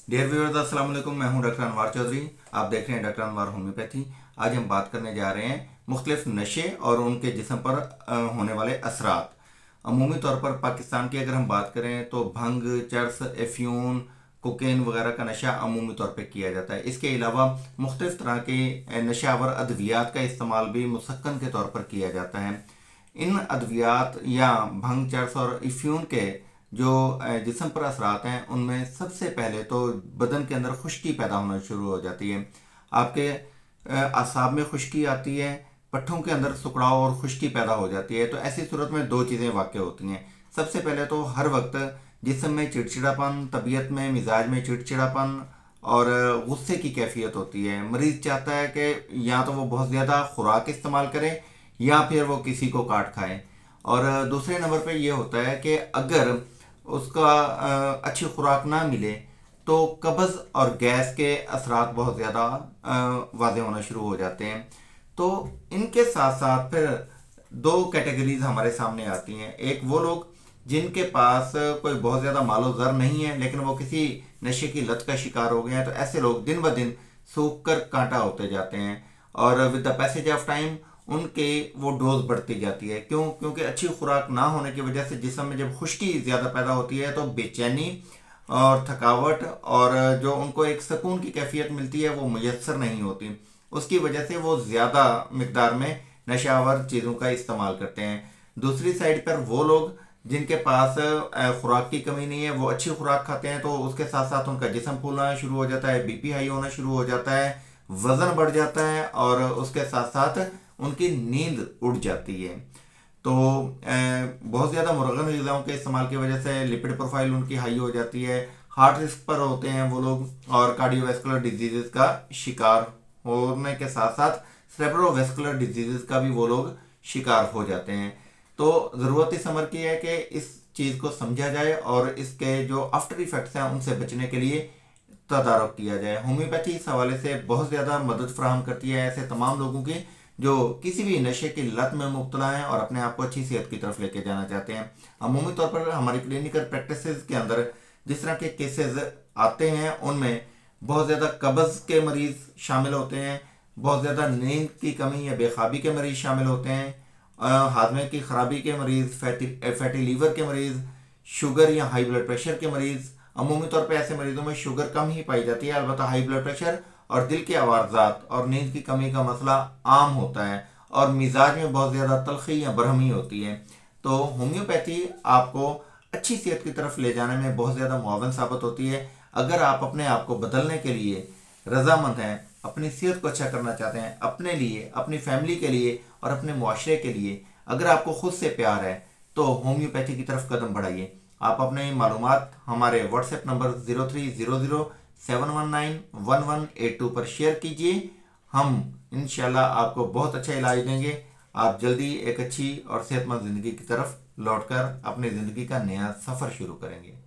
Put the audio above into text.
Dear viewers, अस्सलाम वालेकुम। मैं हूं डॉक्टर अनवार चौधरी। आप देख रहे हैं डॉक्टर अनवार होम्योपैथी। आज हम बात करने जा रहे हैं मुख्तलिफ नशे और उनके जिस्म पर होने वाले असरात। अमूमी तौर पर पाकिस्तान की अगर हम बात करें तो भंग, चरस, एफ्यून, कोकेन वगैरह का नशा अमूमी तौर पर किया जाता है। इसके अलावा मुख्तलिफ तरह के नशावर अद्वियात का इस्तेमाल भी मुसक्कन के तौर पर किया जाता है। इन अद्वियात या भंग, चरस और एफ्यून के जो जिस्म पर असरात हैं उनमें सबसे पहले तो बदन के अंदर खुश्की पैदा होना शुरू हो जाती है। आपके असाब में खुश्की आती है, पट्ठों के अंदर सुकड़ाव और खुश्की पैदा हो जाती है। तो ऐसी सूरत में दो चीज़ें वाक़ होती हैं। सबसे पहले तो हर वक्त जिस्म में चिड़चिड़ापन, तबीयत में, मिजाज में चिड़चिड़ापन और गुस्से की कैफियत होती है। मरीज़ चाहता है कि या तो वो बहुत ज़्यादा खुराक इस्तेमाल करे या फिर वो किसी को काट खाए। और दूसरे नंबर पे ये होता है कि अगर उसका अच्छी खुराक ना मिले तो कब्ज़ और गैस के असरात बहुत ज़्यादा वाज़े होना शुरू हो जाते हैं। तो इनके साथ साथ फिर दो कैटेगरीज हमारे सामने आती हैं। एक वो लोग जिनके पास कोई बहुत ज़्यादा मालो ज़र नहीं है लेकिन वो किसी नशे की लत का शिकार हो गए हैं। तो ऐसे लोग दिन ब दिन सूख कर कांटा होते जाते हैं और with the passage of time उनके वो डोज बढ़ती जाती है। क्यों? क्योंकि अच्छी खुराक ना होने की वजह से जिस्म में जब खुश्की ज़्यादा पैदा होती है तो बेचैनी और थकावट और जो उनको एक सुकून की कैफियत मिलती है वो मुयस्सर नहीं होती। उसकी वजह से वो ज़्यादा मकदार में नशावर चीज़ों का इस्तेमाल करते हैं। दूसरी साइड पर वो लोग जिनके पास खुराक की कमी नहीं है, वो अच्छी खुराक खाते हैं तो उसके साथ साथ उनका जिस्म फूलना शुरू हो जाता है, बीपी हाई होना शुरू हो जाता है, वज़न बढ़ जाता है और उसके साथ साथ उनकी नींद उड़ जाती है। तो बहुत ज़्यादा मुरगन ग़िज़ाओं के इस्तेमाल की वजह से लिपिड प्रोफाइल उनकी हाई हो जाती है, हार्ट रिस्क पर होते हैं वो लोग और कार्डियोवैस्कुलर डिजीज़ का शिकार होने के साथ साथ सेरेब्रोवैस्कुलर डिजीज़ का भी वो लोग शिकार हो जाते हैं। तो ज़रूरत इस अमर की है कि इस चीज़ को समझा जाए और इसके जो आफ्टर इफ़ेक्ट्स हैं उनसे बचने के लिए तदारक किया जाए। होम्योपैथी इस हवाले से बहुत ज़्यादा मदद फराहम करती है ऐसे तमाम लोगों की जो किसी भी नशे की लत में मुब्तला हैं और अपने आप को अच्छी सेहत की तरफ लेके जाना चाहते हैं। अमूमी तौर पर हमारी क्लिनिकल प्रैक्टिसेस के अंदर जिस तरह के केसेस आते हैं उनमें बहुत ज़्यादा कब्ज़ के मरीज़ शामिल होते हैं, बहुत ज़्यादा नींद की कमी या बेख्वाबी के मरीज़ शामिल होते हैं, हाजमे की ख़राबी के मरीज़, फैटी लीवर के मरीज़, शुगर या हाई ब्लड प्रेशर के मरीज़। अमूमी तौर पर ऐसे मरीज़ों में शुगर कम ही पाई जाती है, अलबत्ता हाई ब्लड प्रेशर और दिल के आवाज़ात और नींद की कमी का मसला आम होता है और मिजाज में बहुत ज़्यादा तलखी या बरहमी होती है। तो होम्योपैथी आपको अच्छी सेहत की तरफ ले जाने में बहुत ज़्यादा मुआवन साबित होती है। अगर आप अपने आप को बदलने के लिए रजामंद हैं, अपनी सेहत को अच्छा करना चाहते हैं, अपने लिए, अपनी फैमिली के लिए और अपने मुआशरे के लिए, अगर आपको खुद से प्यार है तो होम्योपैथी की तरफ कदम बढ़ाइए। आप अपने मालूमात हमारे व्हाट्सएप नंबर 0300719181 पर शेयर कीजिए। हम इंशाल्लाह आपको बहुत अच्छा इलाज देंगे। आप जल्दी एक अच्छी और सेहतमंद ज़िंदगी की तरफ लौटकर अपनी ज़िंदगी का नया सफ़र शुरू करेंगे।